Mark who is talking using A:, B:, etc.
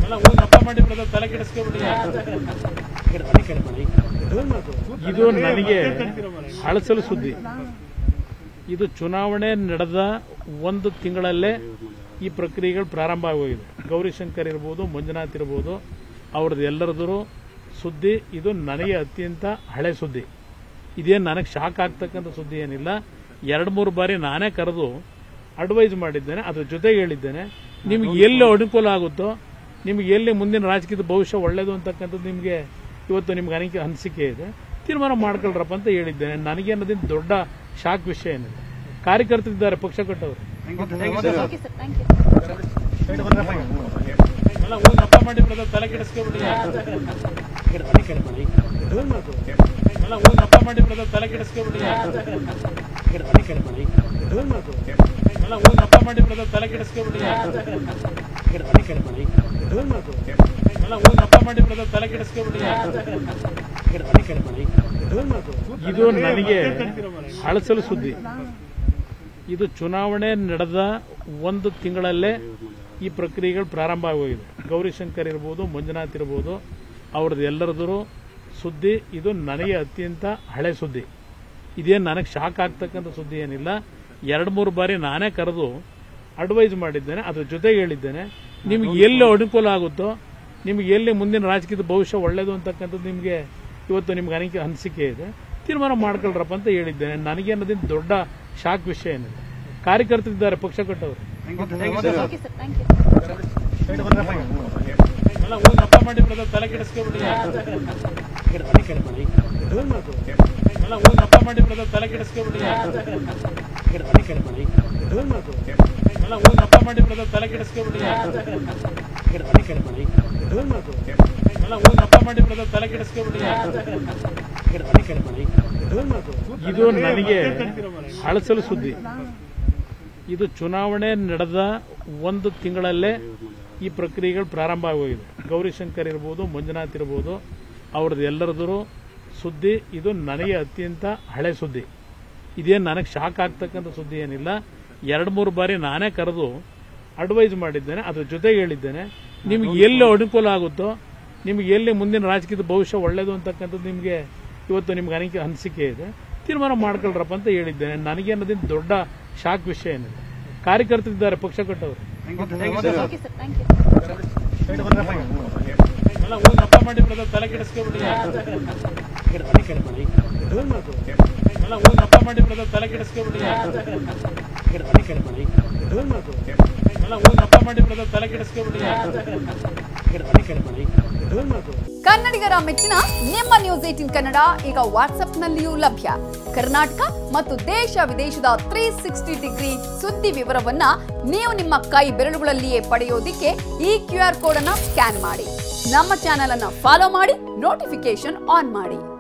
A: ಇದು ನನಗೆ ಅಳಸಲು ಸುದ್ದಿ. ಇದು ಚುನಾವಣೆ ನಡೆದ ಒಂದು ತಿಂಗಳಲ್ಲೇ ಈ ಪ್ರಕ್ರಿಯೆಗಳು ಪ್ರಾರಂಭ ಆಗೋಗಿದೆ. ಗೌರಿಶಂಕರ್ ಇರ್ಬೋದು, ಮಂಜುನಾಥ್ ಇರ್ಬೋದು, ಅವ್ರದ್ದು ಎಲ್ಲರದ್ದು ಸುದ್ದಿ. ಇದು ನನಗೆ ಅತ್ಯಂತ ಹಳೆ ಸುದ್ದಿ. ಇದೇನು ನನಗೆ ಶಾಕ್ ಆಗ್ತಕ್ಕಂಥ ಸುದ್ದಿ ಏನಿಲ್ಲ. 2-3 ಬಾರಿ ನಾನೇ ಕರೆದು ಅಡ್ವೈಸ್ ಮಾಡಿದ್ದೇನೆ, ಅದ್ರ ಜೊತೆಗೆ ಹೇಳಿದ್ದೇನೆ. ನಿಮ್ಗೆ ಎಲ್ಲಿ ಅನುಕೂಲ ಆಗುತ್ತೋ, ನಿಮ್ಗೆ ಎಲ್ಲಿ ಮುಂದಿನ ರಾಜಕೀಯದ ಭವಿಷ್ಯ ಒಳ್ಳೇದು ಅಂತಕ್ಕಂಥದ್ದು ನಿಮಗೆ ಇವತ್ತು ನಿಮ್ಗೆ ಅನಿಸಿಕೆ ಇದೆ, ತೀರ್ಮಾನ ಮಾಡ್ಕೊಳ್ರಪ್ಪ ಅಂತ ಹೇಳಿದ್ದೇನೆ. ನನಗೆ ಅನ್ನೋದಿನ ದೊಡ್ಡ ಶಾಕ್ ವಿಷಯ ಏನಿದೆ. ಕಾರ್ಯಕರ್ತರಿದ್ದಾರೆ, ಪಕ್ಷ ಕಟ್ಟವರು ಮಾಡಿ ತಲೆ ಕೆಡಿಸ್ಕೊಬಿಡಿ, ಮಾಡಿ ತಲೆ ಕೆಡಿಸ್ಕೊಬಿಡಿ, ಮಾಡಿ ತಲೆ ಕೆಡಿಸ್ಕೊಬಿಡಿ, ಮಾಡಿ ತಲೆ ಕೆಡಿಸ್ಕೊಬಿಡಿ. ಇದು ನನಗೆ ಅಳಸಲು ಸುದ್ದಿ. ಇದು ಚುನಾವಣೆ ನಡೆದ ಒಂದು ತಿಂಗಳಲ್ಲೇ ಈ ಪ್ರಕ್ರಿಯೆಗಳು ಪ್ರಾರಂಭ ಆಗೋಗಿದೆ. ಗೌರಿಶಂಕರ್ ಇರ್ಬೋದು, ಮಂಜುನಾಥ್ ಇರ್ಬೋದು, ಅವ್ರದ್ದು ಎಲ್ಲರದ್ದು ಸುದ್ದಿ. ಇದು ನನಗೆ ಅತ್ಯಂತ ಹಳೆ ಸುದ್ದಿ. ಇದೇನು ನನಗೆ ಶಾಕ್ ಆಗ್ತಕ್ಕಂಥ ಸುದ್ದಿ ಏನಿಲ್ಲ. 2-3 ಬಾರಿ ನಾನೇ ಕರೆದು ಅಡ್ವೈಸ್ ಮಾಡಿದ್ದೇನೆ, ಅದ್ರ ಜೊತೆಗೆ ಹೇಳಿದ್ದೇನೆ. ನಿಮ್ಗೆ ಎಲ್ಲಿ ಅನುಕೂಲ ಆಗುತ್ತೋ, ನಿಮ್ಗೆ ಎಲ್ಲಿ ಮುಂದಿನ ರಾಜಕೀಯದ ಭವಿಷ್ಯ ಒಳ್ಳೇದು ಅಂತಕ್ಕಂಥದ್ದು ನಿಮಗೆ ಇವತ್ತು ನಿಮ್ಗೆ ಅನಿಸಿಕೆ ಇದೆ, ತೀರ್ಮಾನ ಮಾಡ್ಕೊಳ್ರಪ್ಪ ಅಂತ ಹೇಳಿದ್ದೇನೆ. ನನಗೆ ಅನ್ನೋದಿನ ದೊಡ್ಡ ಶಾಕ್ ವಿಷಯ ಏನಿದೆ. ಕಾರ್ಯಕರ್ತರಿದ್ದಾರೆ, ಪಕ್ಷ ಕಟ್ಟವರು ಮಾಡಿ ತಲೆ ಕೆಡಿಸ್ಕೊಬಿಡಿ, ಮಾಡಿ ತಲೆ ಕೆಡಿಸ್ಕೊಬಿಡಿ, ಮಾಡಿ ತಲೆ ಕೆಡಿಸ್ಕೊಬಿಡಿ, ಮಾಡಿ ತಲೆ ಕೆಡಿಸ್ಕೊಬಿಡಿ. ಇದು ನನಗೆ ಅಳಸಲು ಸುದ್ದಿ. ಇದು ಚುನಾವಣೆ ನಡೆದ ಒಂದು ತಿಂಗಳಲ್ಲೇ ಈ ಪ್ರಕ್ರಿಯೆಗಳು ಪ್ರಾರಂಭ ಆಗೋಗಿದೆ. ಗೌರಿಶಂಕರ್ ಇರ್ಬೋದು, ಮಂಜುನಾಥ್ ಇರ್ಬೋದು, ಅವ್ರದ್ದು ಎಲ್ಲರದ್ದು ಸುದ್ದಿ. ಇದು ನನಗೆ ಅತ್ಯಂತ ಹಳೆ ಸುದ್ದಿ. ಇದೇನು ನನಗೆ ಶಾಕ್ ಆಗ್ತಕ್ಕಂಥ ಸುದ್ದಿ ಏನಿಲ್ಲ. 2-3 ಬಾರಿ ನಾನೇ ಕರೆದು ಅಡ್ವೈಸ್ ಮಾಡಿದ್ದೇನೆ, ಅದ್ರ ಜೊತೆಗೆ ಹೇಳಿದ್ದೇನೆ. ನಿಮ್ಗೆ ಎಲ್ಲಿ ಅನುಕೂಲ ಆಗುತ್ತೋ, ನಿಮ್ಗೆ ಎಲ್ಲಿ ಮುಂದಿನ ರಾಜಕೀಯದ ಭವಿಷ್ಯ ಒಳ್ಳೇದು ಅಂತಕ್ಕಂಥದ್ದು ನಿಮಗೆ ಇವತ್ತು ನಿಮ್ಗೆ ಅನಿಸಿಕೆ ಇದೆ, ತೀರ್ಮಾನ ಮಾಡ್ಕೊಳ್ರಪ್ಪ ಅಂತ ಹೇಳಿದ್ದೇನೆ. ನನಗೆ ಅನ್ನೋದಿನ ದೊಡ್ಡ ಶಾಕ್ ವಿಷಯ ಏನಿದೆ. ಕಾರ್ಯಕರ್ತರಿದ್ದಾರೆ, ಪಕ್ಷ ಕಟ್ಟವರು ಮಾಡಿ ತಲೆ ಕೆಡಿಸ್ಕೊಬಿಡಿ, ಮಾಡಿ ತಲೆ ಕೆಡಿಸ್ಕೊಬಿಡಿ, ಮಾಡಿ ತಲೆ ಕೆಡಿಸ್ಕೊಬಿಡಿ.
B: ಕನ್ನಡಿಗರ ಮೆಚ್ಚಿನ ನಿಮ್ಮ ನ್ಯೂಸ್ 18 ಕನ್ನಡ ಈಗ ವಾಟ್ಸ್ಆಪ್ನಲ್ಲಿಯೂ ಲಭ್ಯ. ಕರ್ನಾಟಕ ಮತ್ತು ದೇಶ ವಿದೇಶದ 360 ಡಿಗ್ರಿ ಸುದ್ದಿ ವಿವರವನ್ನ ನೀವು ನಿಮ್ಮ ಕೈ ಬೆರಳುಗಳಲ್ಲಿಯೇ ಪಡೆಯೋದಿಕ್ಕೆ ಈ QR ಕೋಡ್ ಅನ್ನು ಸ್ಕ್ಯಾನ್ ಮಾಡಿ. ನಮ್ಮ ಚಾನೆಲ್ ಅನ್ನು ಫಾಲೋ ಮಾಡಿ, ನೋಟಿಫಿಕೇಶನ್ ಆನ್ ಮಾಡಿ.